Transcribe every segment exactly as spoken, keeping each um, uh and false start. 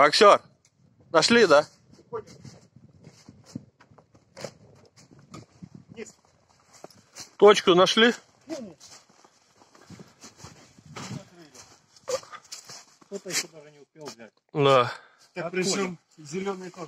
Боксер, нашли, да? Точку нашли? Кто-то еще даже не успел взять. Да. Так причем зеленый тоже.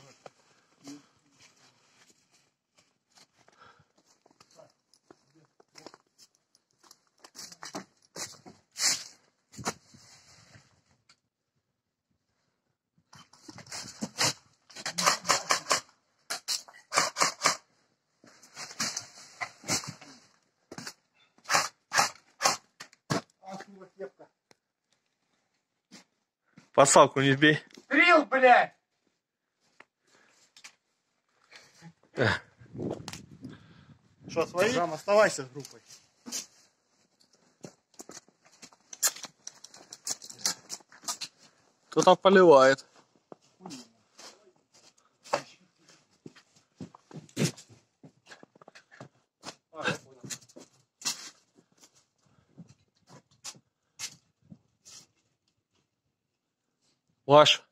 Посалку не сбей. Стрел, блядь! Что, свои? Там оставайся с группой. Кто-то поливает. Ваш.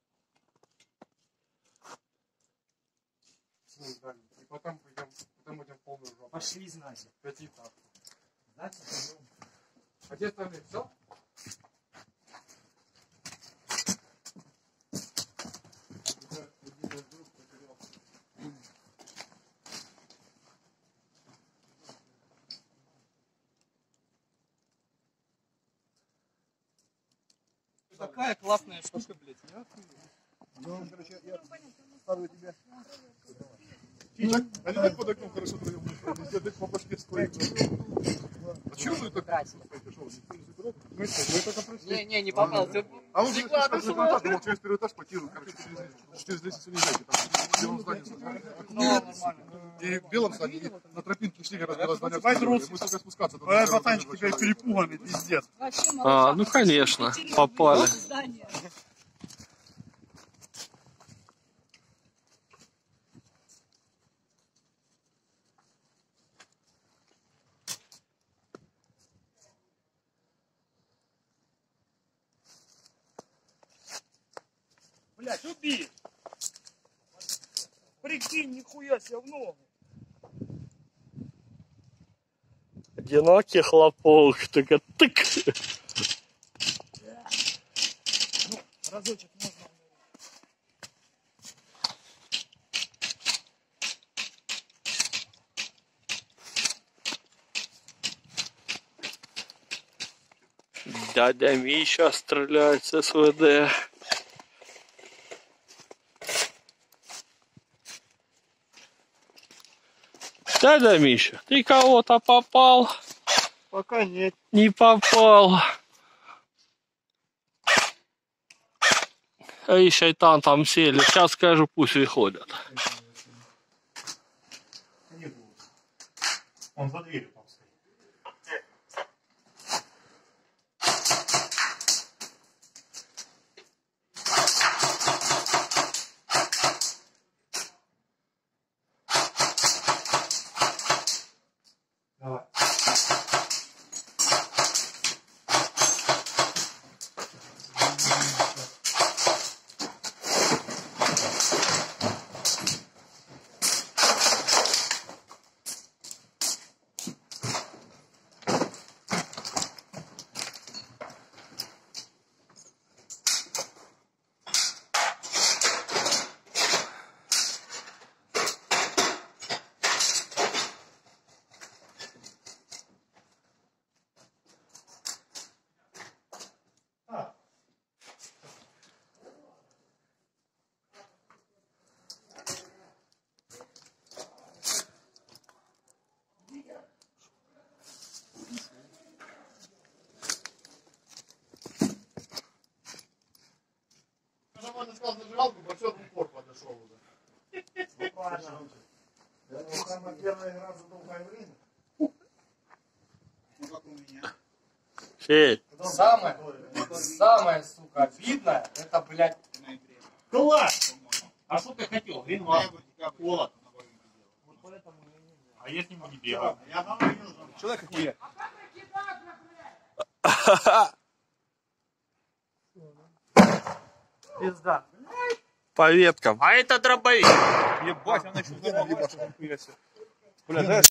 И потом пойдем, потом идем полную жопу. Пошли, значит. Пяти так. Значит, пойдем. А где остальные? Все? Такая классная штука, блядь, не? Ну, короче, я ставлю тебе. Чичик, а не так под окном хорошо вдвоем не по башке стоит. А чего вы так Не, не, не попал. А он же через первый этаж потирую, короче, через лестницу не зайти, там в белом здании. И в белом здании, и на тропинке шли, раз белое здание обслуживали. Мы только спускаться. Пацанчик, тебя перепуганный, пиздец. А, ну конечно, попали. Блять, убей! Прикинь, нихуя себе в ногу. Одинокий хлопок, только тык. Ну, разочек можно. Дядя Миша стреляет с СВД. Дядя Миша, ты кого-то попал? Пока нет. Не попал. Эй, шайтан, там сели. Сейчас скажу, пусть выходят. Он за дверью там стоит. Давай. Нормально сказал зажигалку, боксер в упор подошел уже. Буквально. Самая первая игра за долгое время. Ну как у меня. Федь. Самое, самое, сука, обидное, это, блядь, Класс! А что ты хотел? Гринвар, холод. А я с ним не бегал. Человек охуел. Пизда. по веткам. А это дробовик. Ебать, она еще взорвалась. Бля, знаешь,